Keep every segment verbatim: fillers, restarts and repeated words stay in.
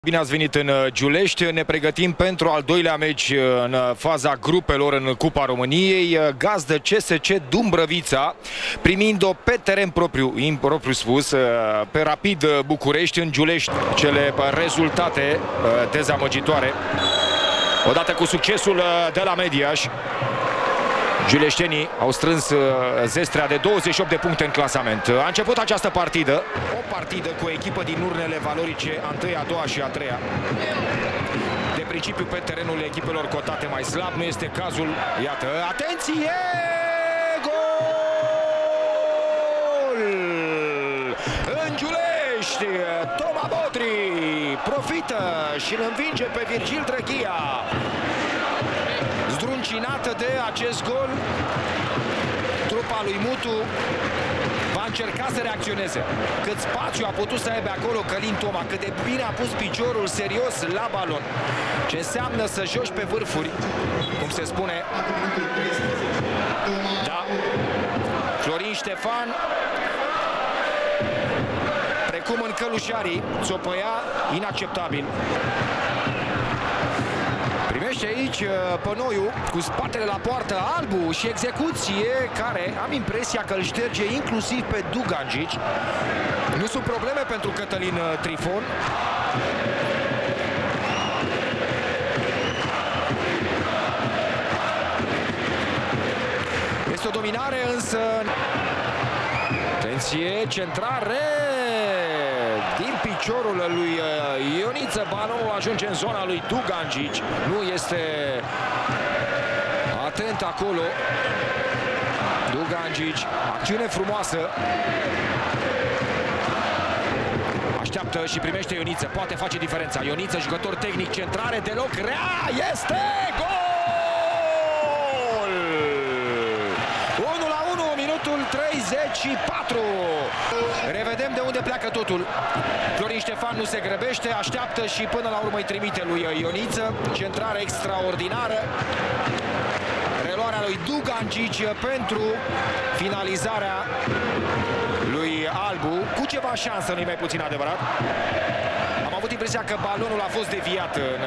Bine ați venit în Giulești, ne pregătim pentru al doilea meci în faza grupelor în Cupa României. Gazdă C S C Dumbrăvița, primind-o pe teren propriu, impropriu spus, pe Rapid București în Giulești. Cele rezultate dezamăgitoare. Odată cu succesul de la Mediaș, giuleștenii au strâns zestrea de douăzeci și opt de puncte în clasament. A început această partidă, o partidă cu o echipă din urnele valorice, a întâia, a doua și a treia. De principiu pe terenul echipelor cotate mai slab, nu este cazul. Iată, atenție! Gol! În Giulești, Toma Bodri profită și îl învinge pe Virgil Drăghia. Zdruncinată de acest gol, trupa lui Mutu va încerca să reacționeze. Cât spațiu a putut să aibă acolo Călin Toma, cât de bine a pus piciorul serios la balon. Ce înseamnă să joci pe vârfuri, cum se spune. Da, Florin Ștefan, precum în Călușarii, țopăia inacceptabil. Primește aici Pănoiu cu spatele la poartă, Albu, și execuție care am impresia că îl șterge inclusiv pe Duganjic. Nu sunt probleme pentru Cătălin Trifon. Este o dominare însă. Atenție, centrare din piciorul lui Ioniță, balonul ajunge în zona lui Duganjic. Nu este atent acolo Duganjic. Acțiune frumoasă. Așteaptă și primește Ioniță. Poate face diferența. Ioniță, jucător tehnic, centrare deloc rea. Este gol! unu la unu, minutul treizeci și patru. Revedem de unde pleacă totul. Florin Ștefan nu se grăbește, așteaptă și până la urmă îi trimite lui Ioniță. Centrare extraordinară. Reluarea lui Duganjic pentru finalizarea lui Albu. Cu ceva șansă, nu-i mai puțin adevărat. Am avut impresia că balonul a fost deviat în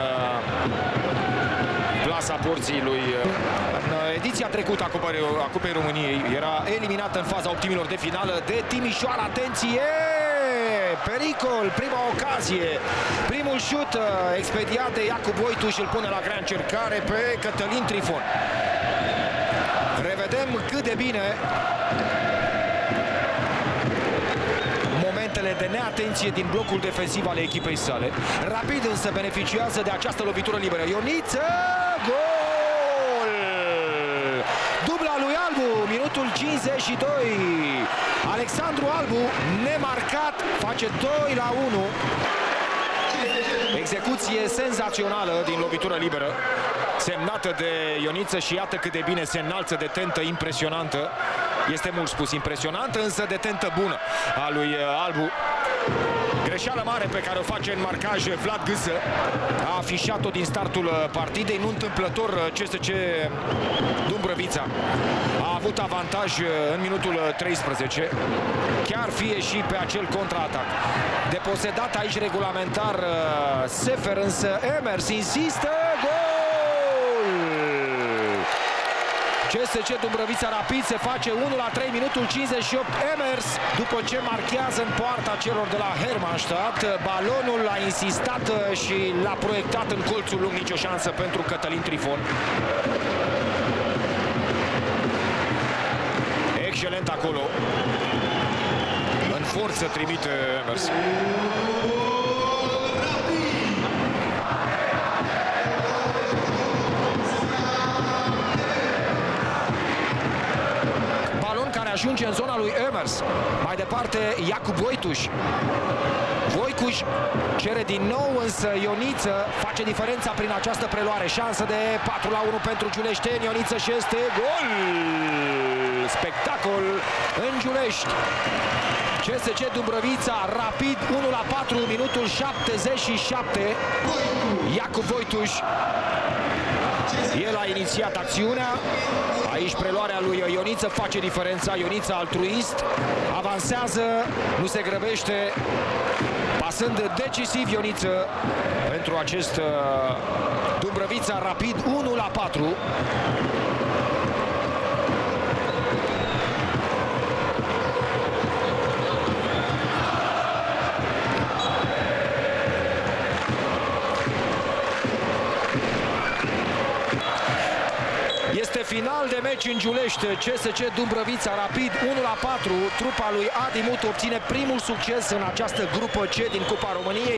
plasa porții lui. În ediția trecută a Cupei, a Cupei României era eliminată în faza optimilor de finală de Timișoara. Atenție! Pericol, prima ocazie, primul șut expediat de Iacob Voituș îl pune la grea încercare pe Cătălin Trifon. Revedem cât de bine momentele de neatenție din blocul defensiv ale echipei sale. Rapid însă beneficiază de această lovitură liberă. Ioniță, gol! Dubla lui Albu, minutul cincizeci și doi. Alexandru Albu, nemarcat, face doi la unu. Execuție senzațională din lovitură liberă, semnată de Ioniță, și iată cât de bine se înalță de tentă impresionantă. Este mult spus impresionantă, însă de tentă bună a lui Albu. Greșeală mare pe care o face în marcaj Vlad Gâsă. A afișat-o din startul partidei. Nu întâmplător, C S C Dumbrăvița a avut avantaj în minutul treisprezece. Chiar fie și pe acel contraatac. Deposedat aici regulamentar Sefer, însă Emers insistă. Gol! C S C Dumbrăvița Rapid se face unu la trei, minutul cincizeci și opt. Emers, după ce marchează în poarta celor de la Hermannstadt, balonul a insistat și l-a proiectat în colțul lung. Nicio șansă pentru Cătălin Trifon. Excelent acolo. În forță trimite Emers. Ajunge în zona lui Emers. Mai departe Iacob Voituș. Voituș cere din nou, însă Ioniță face diferența prin această preluare. Șansă de patru la unu pentru giuleșteni. Ioniță și este gol! Spectacol în Giulești. C S C Dumbrăvița Rapid unu la patru, minutul șaptezeci și șapte. Iacob Voituș. El a inițiat acțiunea. Aici preluarea lui Ioniță face diferența. Ioniță altruist, avansează, nu se grăbește. plasând decisiv Ioniță pentru acest uh, Dumbrăvița Rapid unu la patru. Este final de meci în Giulești. C S C Dumbrăvița Rapid unu la patru. Trupa lui Adi Mutu obține primul succes în această grupă C din Cupa României.